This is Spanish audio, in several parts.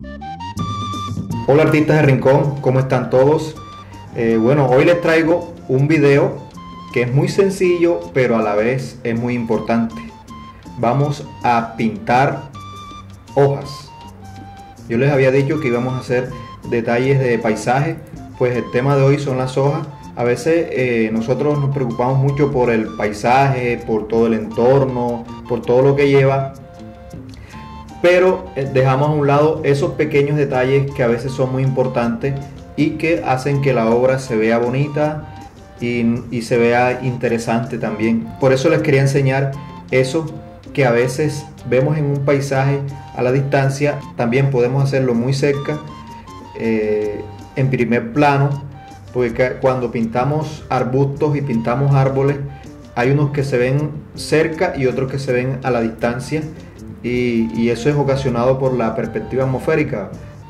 Hola artistas de Rincón, ¿cómo están todos? Bueno, hoy les traigo un video que es muy sencillo, pero a la vez es muy importante. Vamos a pintar hojas. Yo les había dicho que íbamos a hacer detalles de paisaje, pues el tema de hoy son las hojas. A veces nosotros nos preocupamos mucho por el paisaje, por todo el entorno, por todo lo que lleva, pero dejamos a un lado esos pequeños detalles que a veces son muy importantes y que hacen que la obra se vea bonita y se vea interesante también. Por eso les quería enseñar eso que a veces vemos en un paisaje a la distancia, también podemos hacerlo muy cerca, en primer plano, porque cuando pintamos arbustos y pintamos árboles, hay unos que se ven cerca y otros que se ven a la distancia, y eso es ocasionado por la perspectiva atmosférica,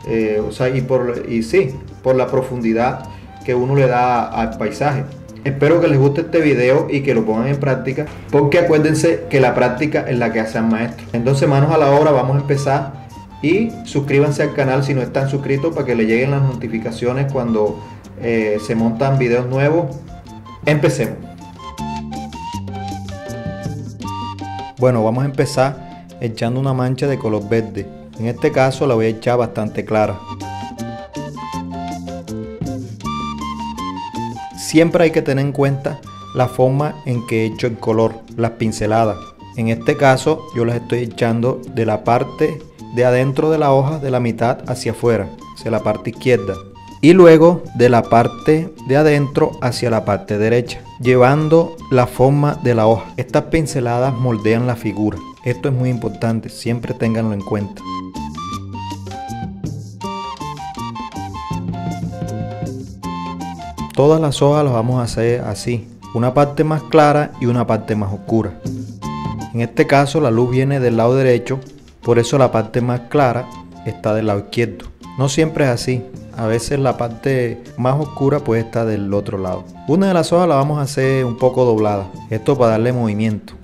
por la profundidad que uno le da al paisaje. Espero que les guste este video y que lo pongan en práctica, porque acuérdense que la práctica es la que hace al maestro. Entonces, manos a la obra, vamos a empezar, y suscríbanse al canal si no están suscritos para que les lleguen las notificaciones cuando se montan videos nuevos. Empecemos. Bueno, vamos a empezar echando una mancha de color verde. En este caso la voy a echar bastante clara. Siempre hay que tener en cuenta la forma en que he hecho el color, las pinceladas. En este caso yo las estoy echando de la parte de adentro de la hoja, de la mitad hacia afuera, hacia la parte izquierda, y luego de la parte de adentro hacia la parte derecha, llevando la forma de la hoja. Estas pinceladas moldean la figura. Esto es muy importante, siempre ténganlo en cuenta. Todas las hojas las vamos a hacer así, una parte más clara y una parte más oscura. En este caso la luz viene del lado derecho, por eso la parte más clara está del lado izquierdo. No siempre es así, a veces la parte más oscura puede estar del otro lado. Una de las hojas la vamos a hacer un poco doblada, esto para darle movimiento.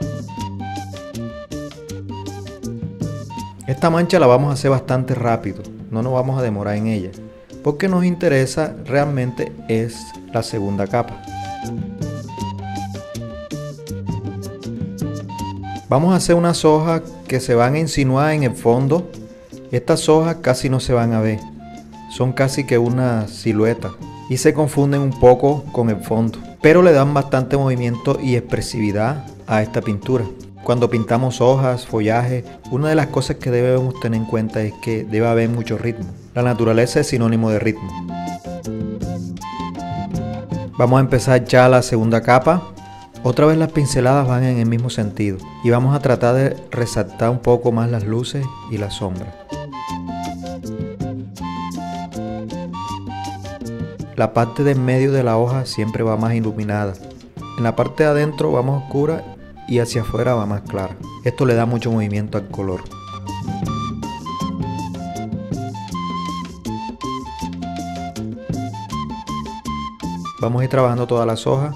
Esta mancha la vamos a hacer bastante rápido, no nos vamos a demorar en ella, porque nos interesa realmente es la segunda capa. Vamos a hacer unas hojas que se van a insinuar en el fondo. Estas hojas casi no se van a ver, son casi que una silueta y se confunden un poco con el fondo, pero le dan bastante movimiento y expresividad a esta pintura. Cuando pintamos hojas, follaje, una de las cosas que debemos tener en cuenta es que debe haber mucho ritmo. La naturaleza es sinónimo de ritmo. Vamos a empezar ya la segunda capa. Otra vez las pinceladas van en el mismo sentido y vamos a tratar de resaltar un poco más las luces y las sombras. La parte del medio de la hoja siempre va más iluminada. En la parte de adentro va más oscura y hacia afuera va más clara. Esto le da mucho movimiento al color. Vamos a ir trabajando todas las hojas.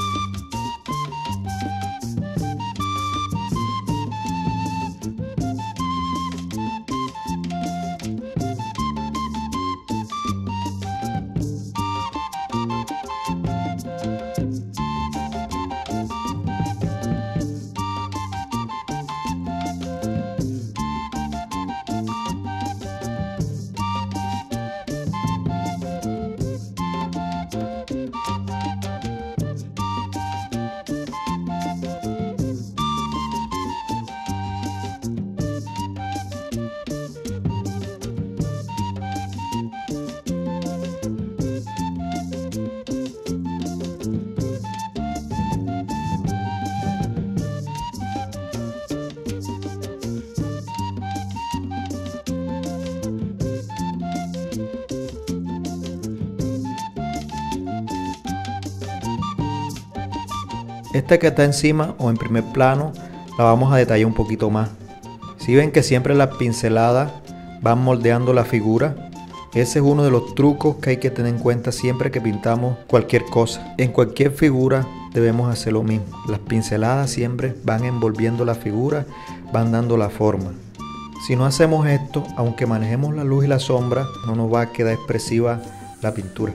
Esta que está encima o en primer plano la vamos a detallar un poquito más. Si ven que siempre las pinceladas van moldeando la figura, ese es uno de los trucos que hay que tener en cuenta siempre que pintamos cualquier cosa. En cualquier figura debemos hacer lo mismo. Las pinceladas siempre van envolviendo la figura, van dando la forma. Si no hacemos esto, aunque manejemos la luz y la sombra, no nos va a quedar expresiva la pintura.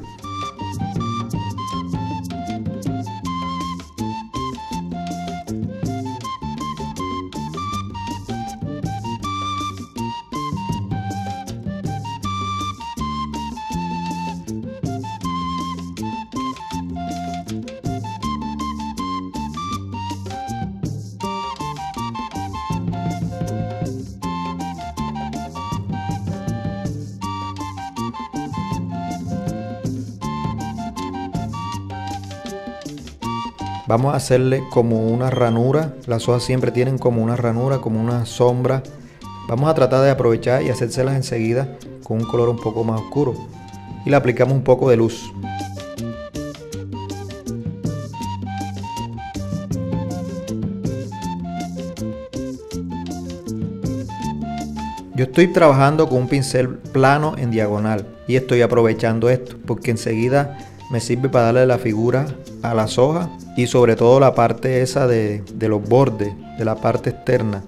Vamos a hacerle como una ranura. Las hojas siempre tienen como una ranura, como una sombra. Vamos a tratar de aprovechar y hacérselas enseguida con un color un poco más oscuro. Y le aplicamos un poco de luz. Yo estoy trabajando con un pincel plano en diagonal y estoy aprovechando esto porque enseguida me sirve para darle la figura a las hojas y sobre todo la parte esa de los bordes, de la parte externa.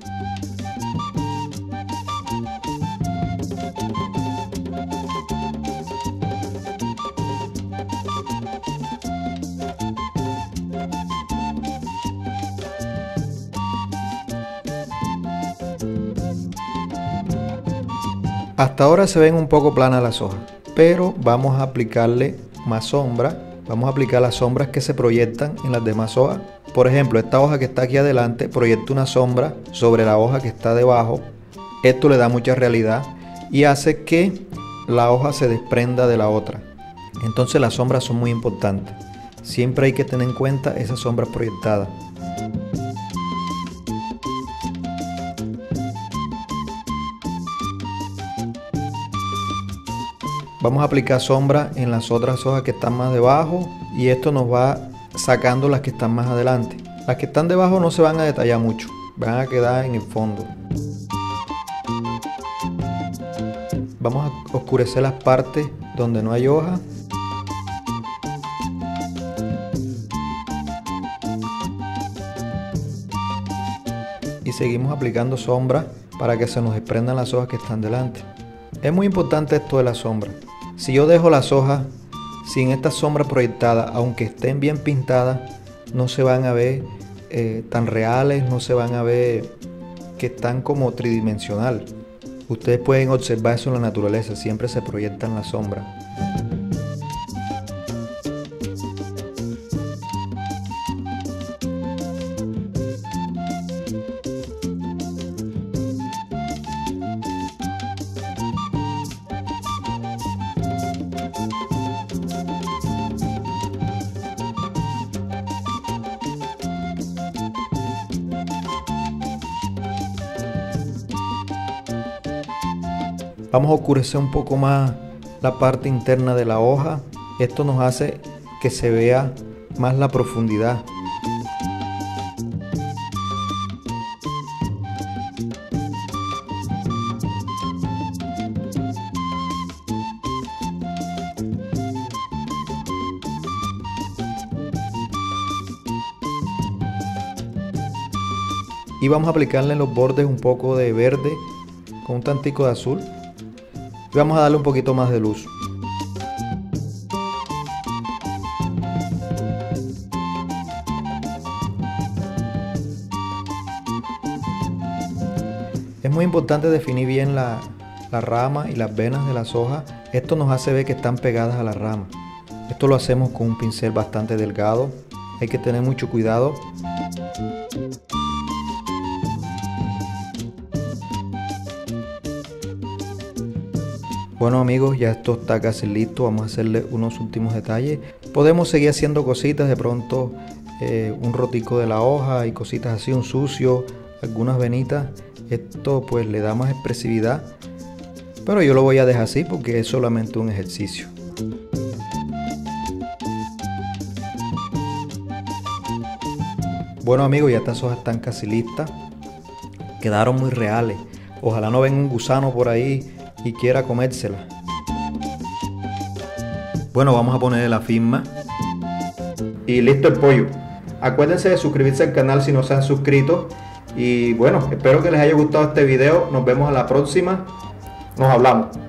Hasta ahora se ven un poco planas las hojas, pero vamos a aplicarle más sombra. Vamos a aplicar las sombras que se proyectan en las demás hojas. Por ejemplo, esta hoja que está aquí adelante proyecta una sombra sobre la hoja que está debajo. Esto le da mucha realidad y hace que la hoja se desprenda de la otra. Entonces las sombras son muy importantes. Siempre hay que tener en cuenta esas sombras proyectadas. Vamos a aplicar sombra en las otras hojas que están más debajo y esto nos va sacando las que están más adelante. Las que están debajo no se van a detallar mucho, van a quedar en el fondo. Vamos a oscurecer las partes donde no hay hoja. Y seguimos aplicando sombra para que se nos desprendan las hojas que están delante. Es muy importante esto de la sombra. Si yo dejo las hojas sin esta sombra proyectada, aunque estén bien pintadas, no se van a ver tan reales, no se van a ver que están como tridimensional. Ustedes pueden observar eso en la naturaleza, siempre se proyectan las sombras. Vamos a oscurecer un poco más la parte interna de la hoja. Esto nos hace que se vea más la profundidad. Y vamos a aplicarle en los bordes un poco de verde con un tantico de azul. Y vamos a darle un poquito más de luz. Es muy importante definir bien la rama y las venas de las hojas. Esto nos hace ver que están pegadas a la rama. Esto lo hacemos con un pincel bastante delgado. Hay que tener mucho cuidado. Bueno amigos, ya esto está casi listo. Vamos a hacerle unos últimos detalles. Podemos seguir haciendo cositas, de pronto un rotico de la hoja y cositas así, un sucio, algunas venitas. Esto pues le da más expresividad, pero yo lo voy a dejar así porque es solamente un ejercicio. Bueno amigos, ya estas hojas están casi listas. Quedaron muy reales. Ojalá no venga un gusano por ahí y quiera comérsela. Bueno, vamos a ponerle la firma. Y listo el pollo. Acuérdense de suscribirse al canal si no se han suscrito. Y bueno, espero que les haya gustado este video. Nos vemos a la próxima. Nos hablamos.